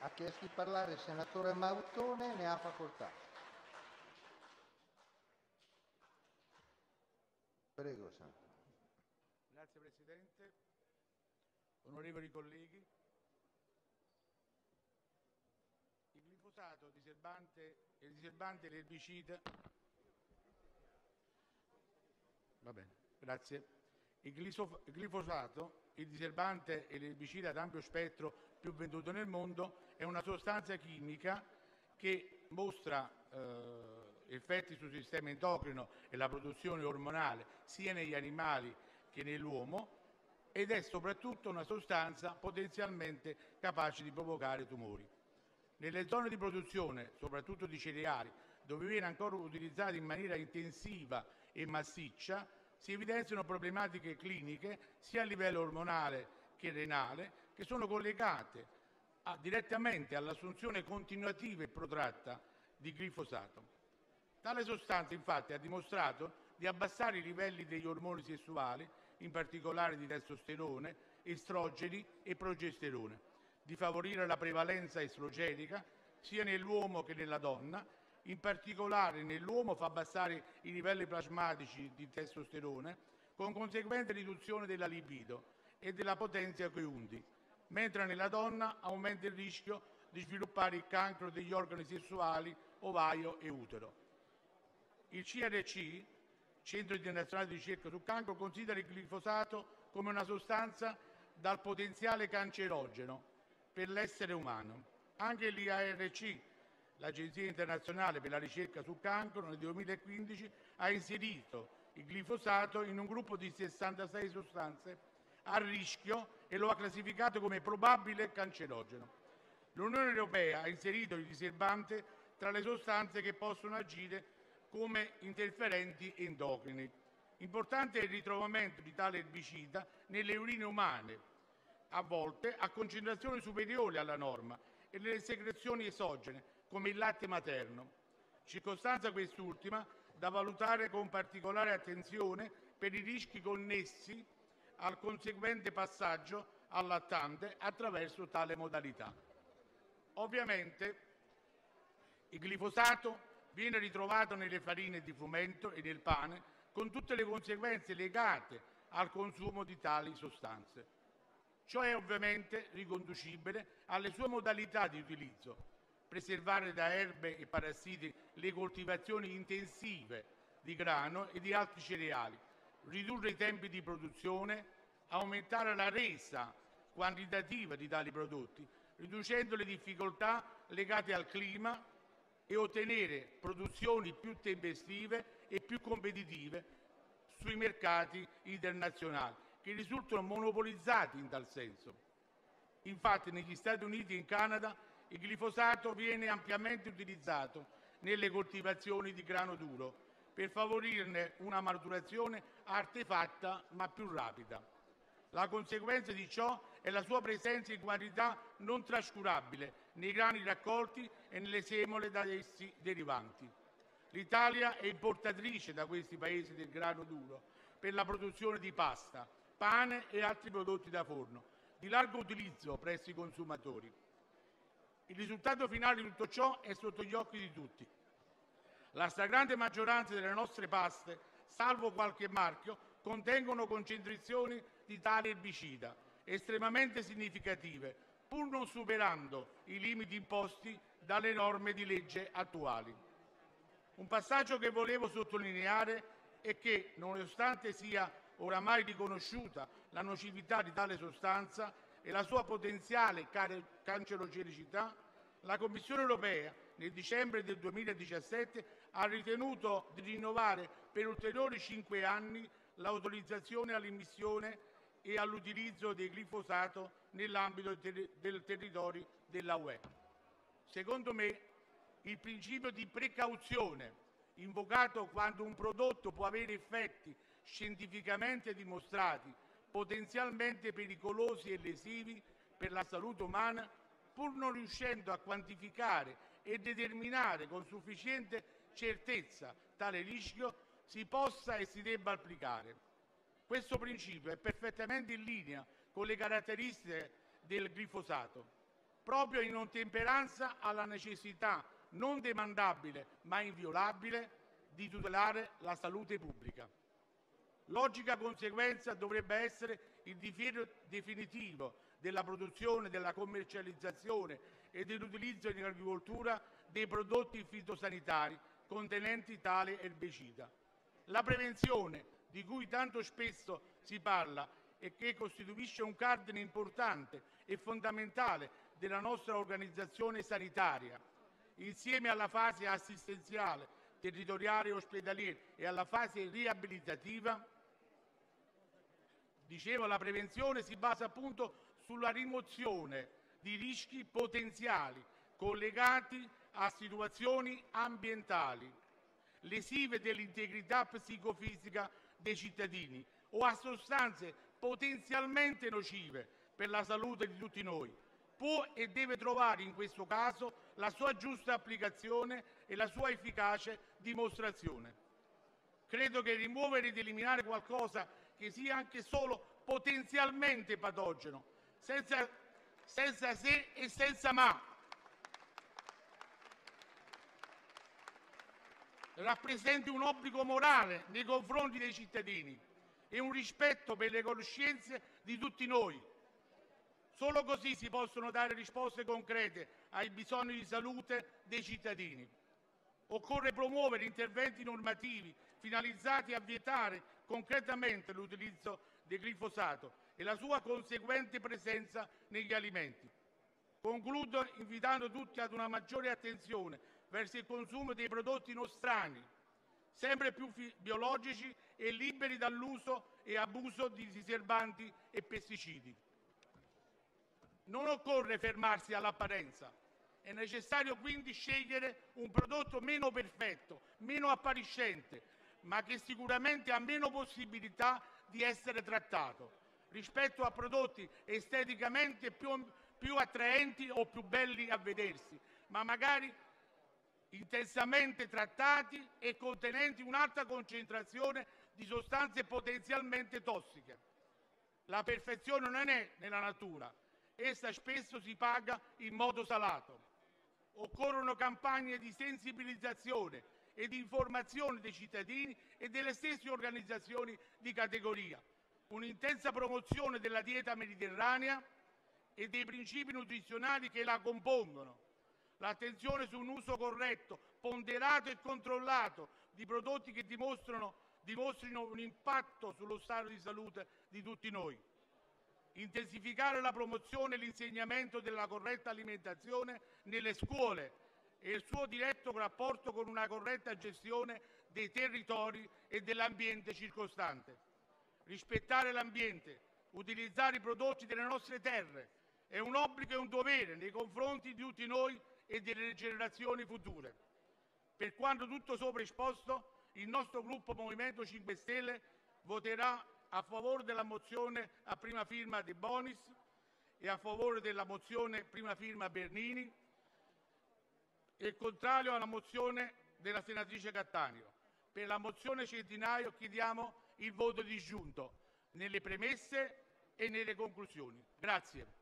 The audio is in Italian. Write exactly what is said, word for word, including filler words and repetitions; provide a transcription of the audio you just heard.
Ha chiesto di parlare il senatore Mautone, ne ha facoltà. Prego, senatore. Grazie Presidente. Onorevoli colleghi, il glifosato diserbante e il diserbante l'erbicida. Va bene, grazie. Il glifosato, il diserbante e l'erbicida ad ampio spettro più venduto nel mondo, è una sostanza chimica che mostra eh, effetti sul sistema endocrino e la produzione ormonale sia negli animali che nell'uomo, ed è soprattutto una sostanza potenzialmente capace di provocare tumori. Nelle zone di produzione, soprattutto di cereali, dove viene ancora utilizzato in maniera intensiva e massiccia, si evidenziano problematiche cliniche sia a livello ormonale che renale, che sono collegate a, direttamente all'assunzione continuativa e protratta di glifosato. Tale sostanza, infatti, ha dimostrato di abbassare i livelli degli ormoni sessuali, in particolare di testosterone, estrogeni e progesterone, di favorire la prevalenza estrogenica sia nell'uomo che nella donna. In particolare nell'uomo fa abbassare i livelli plasmatici di testosterone, con conseguente riduzione della libido e della potenza coi undi, mentre nella donna aumenta il rischio di sviluppare il cancro degli organi sessuali, ovaio e utero. Il C R C, Centro Internazionale di Ricerca sul Cancro, considera il glifosato come una sostanza dal potenziale cancerogeno per l'essere umano. Anche l'I A R C, l'Agenzia Internazionale per la Ricerca sul Cancro, nel duemilaquindici ha inserito il glifosato in un gruppo di sessantasei sostanze a rischio e lo ha classificato come probabile cancerogeno. L'Unione Europea ha inserito il diserbante tra le sostanze che possono agire come interferenti endocrini. Importante è il ritrovamento di tale erbicida nelle urine umane, a volte a concentrazioni superiori alla norma, e nelle secrezioni esogene, come il latte materno. Circostanza quest'ultima da valutare con particolare attenzione per i rischi connessi al conseguente passaggio al lattante attraverso tale modalità. Ovviamente il glifosato viene ritrovato nelle farine di frumento e nel pane, con tutte le conseguenze legate al consumo di tali sostanze. Ciò è ovviamente riconducibile alle sue modalità di utilizzo: preservare da erbe e parassiti le coltivazioni intensive di grano e di altri cereali, ridurre i tempi di produzione, aumentare la resa quantitativa di tali prodotti, riducendo le difficoltà legate al clima, e ottenere produzioni più tempestive e più competitive sui mercati internazionali, che risultano monopolizzati in tal senso. Infatti negli Stati Uniti e in Canada il glifosato viene ampiamente utilizzato nelle coltivazioni di grano duro per favorirne una maturazione artefatta ma più rapida. La conseguenza di ciò è la sua presenza in quantità non trascurabile nei grani raccolti e nelle semole da essi derivanti. L'Italia è importatrice da questi paesi del grano duro per la produzione di pasta, pane e altri prodotti da forno, di largo utilizzo presso i consumatori. Il risultato finale di tutto ciò è sotto gli occhi di tutti. La stragrande maggioranza delle nostre paste, salvo qualche marchio, contengono concentrazioni di tale erbicida estremamente significative, pur non superando i limiti imposti dalle norme di legge attuali. Un passaggio che volevo sottolineare è che, nonostante sia oramai riconosciuta la nocività di tale sostanza e la sua potenziale cancerogenicità, la Commissione europea nel dicembre del duemiladiciassette ha ritenuto di rinnovare per ulteriori cinque anni l'autorizzazione all'immissione e all'utilizzo del glifosato nell'ambito del territorio della U E. Secondo me, il principio di precauzione, invocato quando un prodotto può avere effetti scientificamente dimostrati potenzialmente pericolosi e lesivi per la salute umana, pur non riuscendo a quantificare e determinare con sufficiente certezza tale rischio, si possa e si debba applicare. Questo principio è perfettamente in linea con le caratteristiche del glifosato. proprio in ottemperanza alla necessità non demandabile ma inviolabile di tutelare la salute pubblica. Logica conseguenza dovrebbe essere il divieto definitivo della produzione, della commercializzazione e dell'utilizzo in agricoltura dei prodotti fitosanitari contenenti tale erbicida. La prevenzione, di cui tanto spesso si parla e che costituisce un cardine importante e fondamentale della nostra organizzazione sanitaria, insieme alla fase assistenziale, territoriale e ospedaliera e alla fase riabilitativa, dicevo, la prevenzione si basa appunto sulla rimozione di rischi potenziali collegati a situazioni ambientali lesive dell'integrità psicofisica dei cittadini o a sostanze potenzialmente nocive per la salute di tutti noi. Può e deve trovare in questo caso la sua giusta applicazione e la sua efficace dimostrazione. Credo che rimuovere ed eliminare qualcosa che sia anche solo potenzialmente patogeno, senza, senza se e senza ma, rappresenti un obbligo morale nei confronti dei cittadini e un rispetto per le coscienze di tutti noi. Solo così si possono dare risposte concrete ai bisogni di salute dei cittadini. Occorre promuovere interventi normativi finalizzati a vietare concretamente l'utilizzo del glifosato e la sua conseguente presenza negli alimenti. Concludo invitando tutti ad una maggiore attenzione verso il consumo dei prodotti nostrani, sempre più biologici e liberi dall'uso e abuso di diserbanti e pesticidi. Non occorre fermarsi all'apparenza. È necessario quindi scegliere un prodotto meno perfetto, meno appariscente, ma che sicuramente ha meno possibilità di essere trattato rispetto a prodotti esteticamente più, più attraenti o più belli a vedersi, ma magari intensamente trattati e contenenti un'alta concentrazione di sostanze potenzialmente tossiche. La perfezione non è nella natura, essa spesso si paga in modo salato. Occorrono campagne di sensibilizzazione e di informazione dei cittadini e delle stesse organizzazioni di categoria, un'intensa promozione della dieta mediterranea e dei principi nutrizionali che la compongono, l'attenzione su un uso corretto, ponderato e controllato di prodotti che dimostrano, dimostrino un impatto sullo stato di salute di tutti noi. Intensificare la promozione e l'insegnamento della corretta alimentazione nelle scuole e il suo diretto rapporto con una corretta gestione dei territori e dell'ambiente circostante. Rispettare l'ambiente, utilizzare i prodotti delle nostre terre è un obbligo e un dovere nei confronti di tutti noi e delle generazioni future. Per quanto tutto sopra esposto, il nostro gruppo Movimento cinque Stelle voterà a favore della mozione a prima firma De Bonis e a favore della mozione prima firma Bernini e contrario alla mozione della senatrice Cattaneo. Per la mozione Centinaio chiediamo il voto disgiunto nelle premesse e nelle conclusioni. Grazie.